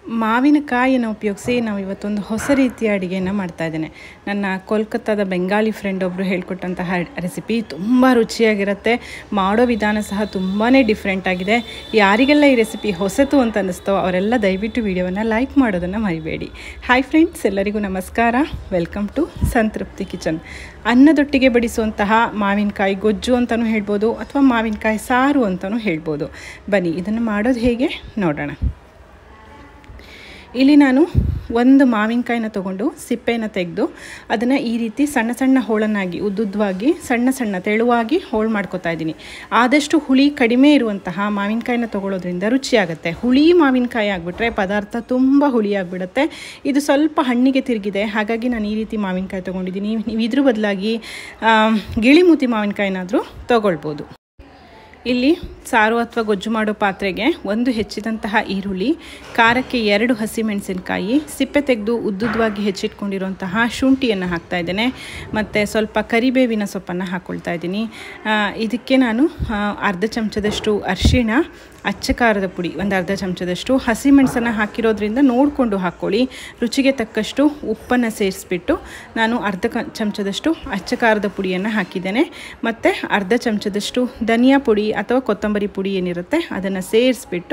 ಮಾವಿನಕಾಯಿಯನ್ನು ಉಪಯೋಗಿಸಿ ನಾವು ಇವತ್ತೊಂದು ಹೊಸ ರೀತಿಯ ಅಡುಗೆಯನ್ನು ಮಾಡ್ತಾಯಿದ್ದೇನೆ. ನನ್ನ ಕೋಲ್ಕತ್ತಾದ ಬೆಂಗಾಲಿ ಫ್ರೆಂಡ್ ಒಬ್ಬರು ಹೇಳ್ಕೊಟ್ಟಂತಹ ರೆಸಿಪಿ ತುಂಬ ರುಚಿಯಾಗಿರುತ್ತೆ. ಮಾಡೋ ವಿಧಾನ ಸಹ ತುಂಬಾ ಡಿಫ್ರೆಂಟ್ ಆಗಿದೆ. ಯಾರಿಗೆಲ್ಲ ಈ ರೆಸಿಪಿ ಹೊಸತು ಅಂತ ಅನ್ನಿಸ್ತೋ ಅವರೆಲ್ಲ ದಯವಿಟ್ಟು ವಿಡಿಯೋವನ್ನು ಲೈಕ್ ಮಾಡೋದನ್ನು ಮರಿಬೇಡಿ. ಹಾಯ್ ಫ್ರೆಂಡ್ಸ್, ಎಲ್ಲರಿಗೂ ನಮಸ್ಕಾರ. Welcome to Santrupti Kitchen. ಅನ್ನದೊಟ್ಟಿಗೆ ಬಡಿಸುವಂತಹ ಮಾವಿನಕಾಯಿ ಗೊಜ್ಜು ಅಂತಲೂ ಹೇಳ್ಬೋದು, ಅಥವಾ ಮಾವಿನಕಾಯಿ ಸಾರು ಅಂತಲೂ ಹೇಳ್ಬೋದು. ಬನ್ನಿ ಇದನ್ನು ಮಾಡೋದು ಹೇಗೆ ನೋಡೋಣ. ಇಲ್ಲಿ ನಾನು ಒಂದು ಮಾವಿನಕಾಯಿನ ತೊಗೊಂಡು ಸಿಪ್ಪೆಯನ್ನು ತೆಗೆದು ಅದನ್ನು ಈ ರೀತಿ ಸಣ್ಣ ಸಣ್ಣ ಹೋಳನ್ನಾಗಿ ಉದ್ದುದ್ದವಾಗಿ ಸಣ್ಣ ತೆಳುವಾಗಿ ಹೋಳು ಮಾಡ್ಕೊತಾ ಇದ್ದೀನಿ. ಆದಷ್ಟು ಹುಳಿ ಕಡಿಮೆ ಇರುವಂತಹ ಮಾವಿನಕಾಯಿನ ತೊಗೊಳ್ಳೋದ್ರಿಂದ ರುಚಿಯಾಗುತ್ತೆ. ಹುಳಿ ಮಾವಿನಕಾಯಿ ಆಗಿಬಿಟ್ರೆ ಪದಾರ್ಥ ತುಂಬ ಹುಳಿ ಆಗಿಬಿಡುತ್ತೆ. ಇದು ಸ್ವಲ್ಪ ಹಣ್ಣಿಗೆ ತಿರುಗಿದೆ, ಹಾಗಾಗಿ ನಾನು ಈ ರೀತಿ ಮಾವಿನಕಾಯಿ ತೊಗೊಂಡಿದ್ದೀನಿ. ನೀವು ಇದ್ರ ಬದಲಾಗಿ ಗಿಳಿಮೂತಿ ಮಾವಿನಕಾಯಿನಾದರೂ ತೊಗೊಳ್ಬೋದು. ಇಲ್ಲಿ ಸಾರು ಅಥವಾ ಗೊಜ್ಜು ಮಾಡೋ ಪಾತ್ರೆಗೆ ಒಂದು ಹೆಚ್ಚಿದಂತಹ ಈರುಳ್ಳಿ, ಖಾರಕ್ಕೆ 2 ಹಸಿಮೆಣಸಿನಕಾಯಿ, ಸಿಪ್ಪೆ ತೆಗೆದು ಉದ್ದುದ್ದವಾಗಿ ಹೆಚ್ಚಿಟ್ಕೊಂಡಿರುವಂತಹ ಶುಂಠಿಯನ್ನು ಹಾಕ್ತಾಯಿದ್ದೇನೆ, ಮತ್ತು ಸ್ವಲ್ಪ ಕರಿಬೇವಿನ ಸೊಪ್ಪನ್ನು ಹಾಕ್ಕೊಳ್ತಾ ಇದ್ದೀನಿ. ಇದಕ್ಕೆ ನಾನು ಅರ್ಧ ಚಮಚದಷ್ಟು ಅರಿಶಿಣ, ಅಚ್ಚ ಖಾರದ ಪುಡಿ ಒಂದು ಅರ್ಧ ಚಮಚದಷ್ಟು, ಹಸಿಮೆಣಸನ್ನು ಹಾಕಿರೋದ್ರಿಂದ ನೋಡಿಕೊಂಡು ಹಾಕ್ಕೊಳ್ಳಿ. ರುಚಿಗೆ ತಕ್ಕಷ್ಟು ಉಪ್ಪನ್ನು ಸೇರಿಸ್ಬಿಟ್ಟು ನಾನು ಅರ್ಧ ಚಮಚದಷ್ಟು ಅಚ್ಚ ಖಾರದ ಪುಡಿಯನ್ನು ಹಾಕಿದ್ದೇನೆ, ಮತ್ತು ಅರ್ಧ ಚಮಚದಷ್ಟು ಧನಿಯಾ ಪುಡಿ ಅಥವಾ ಕೊತ್ತಂಬರಿ ಪುಡಿ ಏನಿರುತ್ತೆ ಅದನ್ನು ಸೇರಿಸ್ಬಿಟ್ಟು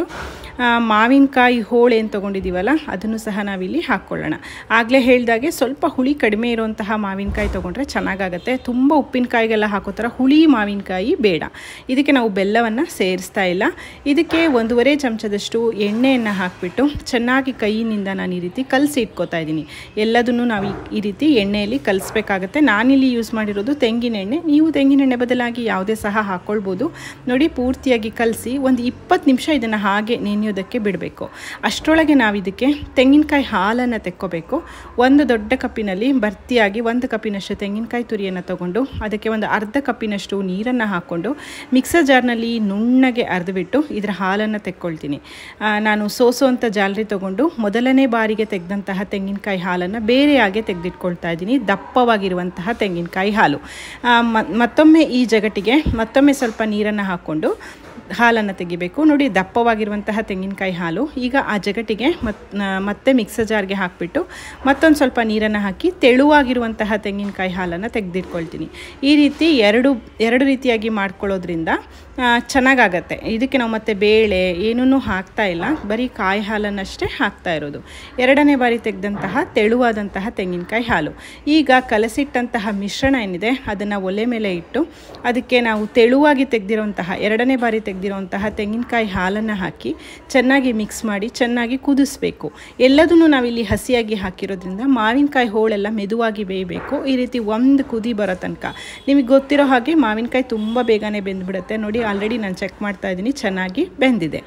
ಮಾವಿನಕಾಯಿ ಹೋಳು ಏನು ತೊಗೊಂಡಿದ್ದೀವಲ್ಲ ಅದನ್ನು ಸಹ ನಾವಿಲ್ಲಿ ಹಾಕ್ಕೊಳ್ಳೋಣ. ಆಗಲೇ ಹೇಳಿದಾಗೆ ಸ್ವಲ್ಪ ಹುಳಿ ಕಡಿಮೆ ಇರುವಂತಹ ಮಾವಿನಕಾಯಿ ತೊಗೊಂಡ್ರೆ ಚೆನ್ನಾಗಾಗತ್ತೆ. ತುಂಬ ಉಪ್ಪಿನಕಾಯಿಗೆಲ್ಲ ಹಾಕೋ ಥರ ಹುಳಿ ಮಾವಿನಕಾಯಿ ಬೇಡ. ಇದಕ್ಕೆ ನಾವು ಬೆಲ್ಲವನ್ನು ಸೇರಿಸ್ತಾ ಇಲ್ಲ. ಇದಕ್ಕೆ 1.5 ಚಮಚದಷ್ಟು ಎಣ್ಣೆಯನ್ನು ಹಾಕಿಬಿಟ್ಟು ಚೆನ್ನಾಗಿ ಕೈಯಿಂದ ನಾನು ಈ ರೀತಿ ಕಲಸಿ ಇಟ್ಕೋತಾ ಇದ್ದೀನಿ. ಎಲ್ಲದನ್ನು ನಾವು ಈ ರೀತಿ ಎಣ್ಣೆಯಲ್ಲಿ ಕಲಿಸ್ಬೇಕಾಗತ್ತೆ. ನಾನಿಲ್ಲಿ ಯೂಸ್ ಮಾಡಿರೋದು ತೆಂಗಿನ ಎಣ್ಣೆ. ನೀವು ತೆಂಗಿನ ಎಣ್ಣೆ ಬದಲಾಗಿ ಯಾವುದೇ ಸಹ ಹಾಕ್ಕೊಳ್ಬೋದು. ನೋಡಿ, ಪೂರ್ತಿಯಾಗಿ ಕಲಸಿ ಒಂದು 20 ನಿಮಿಷ ಇದನ್ನು ಹಾಗೆ ನೆನೆಯೋದಕ್ಕೆ ಬಿಡಬೇಕು. ಅಷ್ಟರೊಳಗೆ ನಾವು ಇದಕ್ಕೆ ತೆಂಗಿನಕಾಯಿ ಹಾಲನ್ನು ತೆಕ್ಕೋಬೇಕು. ಒಂದು ದೊಡ್ಡ ಕಪ್ಪಿನಲ್ಲಿ ಭರ್ತಿಯಾಗಿ 1 ಕಪ್ಪಿನಷ್ಟು ತೆಂಗಿನಕಾಯಿ ತುರಿಯನ್ನು ತೊಗೊಂಡು ಅದಕ್ಕೆ ಒಂದು ಅರ್ಧ ಕಪ್ಪಿನಷ್ಟು ನೀರನ್ನು ಹಾಕ್ಕೊಂಡು ಮಿಕ್ಸರ್ ಜಾರ್ನಲ್ಲಿ ನುಣ್ಣಗೆ ಅರೆದುಬಿಟ್ಟು ಇದರ ಹಾಲನ್ನು ತೆಕ್ಕೊಳ್ತೀನಿ. ನಾನು ಸೋಸೋ ಅಂತ ಜಾಲರಿ ತೊಗೊಂಡು ಮೊದಲನೇ ಬಾರಿಗೆ ತೆಗೆದಂತಹ ತೆಂಗಿನಕಾಯಿ ಹಾಲನ್ನು ಬೇರೆಯಾಗೆ ತೆಗೆದಿಟ್ಕೊಳ್ತಾ ಇದ್ದೀನಿ. ದಪ್ಪವಾಗಿರುವಂತಹ ತೆಂಗಿನಕಾಯಿ ಹಾಲು. ಮತ್ತೊಮ್ಮೆ ಈ ಜಗಟಿಗೆ ಮತ್ತೊಮ್ಮೆ ಸ್ವಲ್ಪ ನೀರನ್ನು ಹಾಕ್ಕೊಂಡು ಹಾಲನ್ನು ತೆಗಿಬೇಕು. ನೋಡಿ, ದಪ್ಪವಾಗಿರುವಂತಹ ತೆಂಗಿನಕಾಯಿ ಹಾಲು. ಈಗ ಆ ಜಗಟಿಗೆ ಮತ್ತೆ ಮಿಕ್ಸರ್ ಜಾರ್ಗೆ ಹಾಕಿಬಿಟ್ಟು ಮತ್ತೊಂದು ಸ್ವಲ್ಪ ನೀರನ್ನು ಹಾಕಿ ತೆಳುವಾಗಿರುವಂತಹ ತೆಂಗಿನಕಾಯಿ ಹಾಲನ್ನು ತೆಗೆದಿಟ್ಕೊಳ್ತೀನಿ. ಈ ರೀತಿ ಎರಡು ರೀತಿಯಾಗಿ ಮಾಡ್ಕೊಳ್ಳೋದ್ರಿಂದ ಚೆನ್ನಾಗಾಗತ್ತೆ. ಇದಕ್ಕೆ ನಾವು ಮತ್ತೆ ಬೇಳೆ ಏನೂ ಹಾಕ್ತಾ ಇಲ್ಲ, ಬರೀ ಕಾಯಿ ಹಾಲನ್ನಷ್ಟೇ ಹಾಕ್ತಾ ಇರೋದು. 2ನೇ ಬಾರಿ ತೆಗೆದಂತಹ ತೆಳುವಾದಂತಹ ತೆಂಗಿನಕಾಯಿ ಹಾಲು. ಈಗ ಕಲಸಿಟ್ಟಂತಹ ಮಿಶ್ರಣ ಏನಿದೆ ಅದನ್ನು ಒಲೆ ಮೇಲೆ ಇಟ್ಟು ಅದಕ್ಕೆ ನಾವು ತೆಳುವಾಗಿ ತೆಗೆದಿರುವಂತಹ 2ನೇ ಬಾರಿ ತೆಗೆದಿರುವಂತಹ ತೆಂಗಿನಕಾಯಿ ಹಾಲನ್ನು ಹಾಕಿ ಚೆನ್ನಾಗಿ ಮಿಕ್ಸ್ ಮಾಡಿ ಚೆನ್ನಾಗಿ ಕುದಿಸ್ಬೇಕು. ಎಲ್ಲದನ್ನು ನಾವಿಲ್ಲಿ ಹಸಿಯಾಗಿ ಹಾಕಿರೋದ್ರಿಂದ ಮಾವಿನಕಾಯಿ ಹೋಳೆಲ್ಲ ಮೆದುವಾಗಿ ಬೇಯಬೇಕು. ಈ ರೀತಿ ಒಂದು ಕುದಿ ಬರೋ ತನಕ. ನಿಮಗೆ ಗೊತ್ತಿರೋ ಹಾಗೆ ಮಾವಿನಕಾಯಿ ತುಂಬ ಬೇಗನೆ ಬೆಂದ್ಬಿಡುತ್ತೆ. ನೋಡಿ, ಆಲ್ರೆಡಿ ನಾನು ಚೆಕ್ ಮಾಡ್ತಾ ಇದ್ದೀನಿ, ಚೆನ್ನಾಗಿ ಬೆಂದಿದೆ.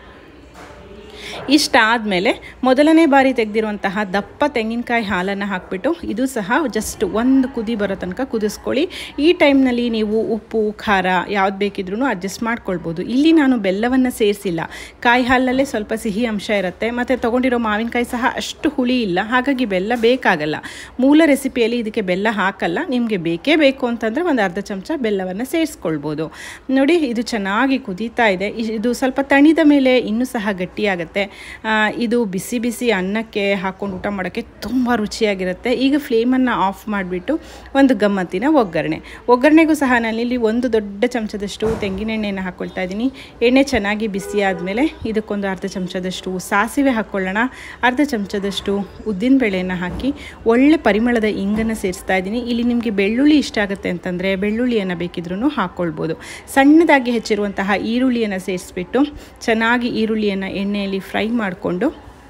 ಇಷ್ಟಾದಮೇಲೆ ಮೊದಲನೇ ಬಾರಿ ತೆಗೆದಿರುವಂತಹ ದಪ್ಪ ತೆಂಗಿನಕಾಯಿ ಹಾಲನ್ನು ಹಾಕಿಬಿಟ್ಟು ಇದು ಸಹ ಜಸ್ಟ್ ಒಂದು ಕುದಿ ಬರೋ ತನಕ ಕುದಿಸ್ಕೊಳ್ಳಿ. ಈ ಟೈಮ್ನಲ್ಲಿ ನೀವು ಉಪ್ಪು ಖಾರ ಯಾವ್ದು ಬೇಕಿದ್ರೂ ಅಡ್ಜಸ್ಟ್ ಮಾಡ್ಕೊಳ್ಬೋದು. ಇಲ್ಲಿ ನಾನು ಬೆಲ್ಲವನ್ನು ಸೇರಿಸಿಲ್ಲ. ಕಾಯಿ ಹಾಲಲ್ಲೇ ಸ್ವಲ್ಪ ಸಿಹಿ ಅಂಶ ಇರುತ್ತೆ, ಮತ್ತು ತೊಗೊಂಡಿರೋ ಮಾವಿನಕಾಯಿ ಸಹ ಅಷ್ಟು ಹುಳಿ ಇಲ್ಲ, ಹಾಗಾಗಿ ಬೆಲ್ಲ ಬೇಕಾಗಲ್ಲ. ಮೂಲ ರೆಸಿಪಿಯಲ್ಲಿ ಇದಕ್ಕೆ ಬೆಲ್ಲ ಹಾಕಲ್ಲ. ನಿಮಗೆ ಬೇಕೇ ಬೇಕು ಅಂತಂದರೆ ಒಂದು ಅರ್ಧ ಚಮಚ ಬೆಲ್ಲವನ್ನು ಸೇರಿಸ್ಕೊಳ್ಬೋದು. ನೋಡಿ, ಇದು ಚೆನ್ನಾಗಿ ಕುದೀತಾ ಇದೆ. ಇದು ಸ್ವಲ್ಪ ತಣಿದ ಮೇಲೆ ಇನ್ನೂ ಸಹ ಗಟ್ಟಿಯಾಗುತ್ತೆ. ಇದು ಬಿಸಿ ಬಿಸಿ ಅನ್ನಕ್ಕೆ ಹಾಕ್ಕೊಂಡು ಊಟ ಮಾಡೋಕ್ಕೆ ತುಂಬ ರುಚಿಯಾಗಿರುತ್ತೆ. ಈಗ ಫ್ಲೇಮನ್ನು ಆಫ್ ಮಾಡಿಬಿಟ್ಟು ಒಂದು ಗಮ್ಮತ್ತಿನ ಒಗ್ಗರಣೆಗೂ ಸಹ ನಾನಿಲ್ಲಿ 1 ದೊಡ್ಡ ಚಮಚದಷ್ಟು ತೆಂಗಿನ ಎಣ್ಣೆಯನ್ನು ಹಾಕ್ಕೊಳ್ತಾ ಇದ್ದೀನಿ. ಎಣ್ಣೆ ಚೆನ್ನಾಗಿ ಬಿಸಿ ಆದಮೇಲೆ ಇದಕ್ಕೊಂದು ಅರ್ಧ ಚಮಚದಷ್ಟು ಸಾಸಿವೆ ಹಾಕ್ಕೊಳ್ಳೋಣ. ಅರ್ಧ ಚಮಚದಷ್ಟು ಉದ್ದಿನಬೇಳೆಯನ್ನು ಹಾಕಿ ಒಳ್ಳೆ ಪರಿಮಳದ ಇಂಗನ್ನು ಸೇರಿಸ್ತಾ ಇದ್ದೀನಿ. ಇಲ್ಲಿ ನಿಮಗೆ ಬೆಳ್ಳುಳ್ಳಿ ಇಷ್ಟ ಆಗುತ್ತೆ ಅಂತಂದರೆ ಬೆಳ್ಳುಳ್ಳಿಯನ್ನು ಬೇಕಿದ್ರೂ ಹಾಕ್ಕೊಳ್ಬೋದು. ಸಣ್ಣದಾಗಿ ಹೆಚ್ಚಿರುವಂತಹ ಈರುಳ್ಳಿಯನ್ನು ಸೇರಿಸ್ಬಿಟ್ಟು ಚೆನ್ನಾಗಿ ಈರುಳ್ಳಿಯನ್ನು ಎಣ್ಣೆಯಲ್ಲಿ ಫ್ರೈ ಮಾಡಿಕೊಂಡು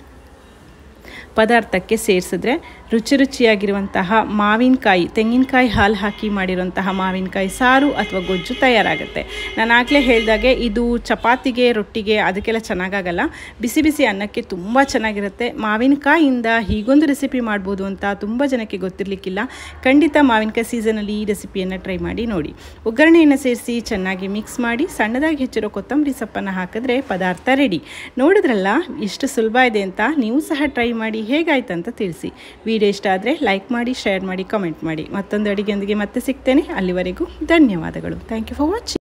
ಪದಾರ್ಥಕ್ಕೆ ಸೇರಿಸಿದ್ರೆ ರುಚಿಯಾಗಿರುವಂತಹ ಮಾವಿನಕಾಯಿ ತೆಂಗಿನಕಾಯಿ ಹಾಲು ಹಾಕಿ ಮಾಡಿರುವಂತಹ ಮಾವಿನಕಾಯಿ ಸಾರು ಅಥವಾ ಗೊಜ್ಜು ತಯಾರಾಗುತ್ತೆ. ನಾನು ಆಗಲೇ ಹೇಳಿದಾಗೆ ಇದು ಚಪಾತಿಗೆ, ರೊಟ್ಟಿಗೆ ಅದಕ್ಕೆಲ್ಲ ಚೆನ್ನಾಗಾಗಲ್ಲ. ಬಿಸಿ ಬಿಸಿ ಅನ್ನಕ್ಕೆ ತುಂಬ ಚೆನ್ನಾಗಿರುತ್ತೆ. ಮಾವಿನಕಾಯಿಯಿಂದ ಹೀಗೊಂದು ರೆಸಿಪಿ ಮಾಡ್ಬೋದು ಅಂತ ತುಂಬ ಜನಕ್ಕೆ ಗೊತ್ತಿರಲಿಕ್ಕಿಲ್ಲ. ಖಂಡಿತ ಮಾವಿನಕಾಯಿ ಸೀಸನಲ್ಲಿ ಈ ರೆಸಿಪಿಯನ್ನು ಟ್ರೈ ಮಾಡಿ ನೋಡಿ. ಒಗ್ಗರಣೆಯನ್ನು ಸೇರಿಸಿ ಚೆನ್ನಾಗಿ ಮಿಕ್ಸ್ ಮಾಡಿ ಸಣ್ಣದಾಗಿ ಹೆಚ್ಚಿರೋ ಕೊತ್ತಂಬರಿ ಸೊಪ್ಪನ್ನು ಹಾಕಿದ್ರೆ ಪದಾರ್ಥ ರೆಡಿ. ನೋಡಿದ್ರಲ್ಲ ಎಷ್ಟು ಸುಲಭ ಇದೆ ಅಂತ. ನೀವು ಸಹ ಟ್ರೈ ಮಾಡಿ, ಹೇಗಾಯ್ತು ಅಂತ ತಿಳಿಸಿ. ವಿಡಿಯೋ ಇಷ್ಟ ಆದರೆ ಲೈಕ್ ಮಾಡಿ, ಶೇರ್ ಮಾಡಿ, ಕಮೆಂಟ್ ಮಾಡಿ. ಮತ್ತೊಂದು ಅಡುಗೆಯೊಂದಿಗೆ ಮತ್ತೆ ಸಿಗ್ತೇನೆ. ಅಲ್ಲಿವರೆಗೂ ಧನ್ಯವಾದಗಳು. Thank you for watching.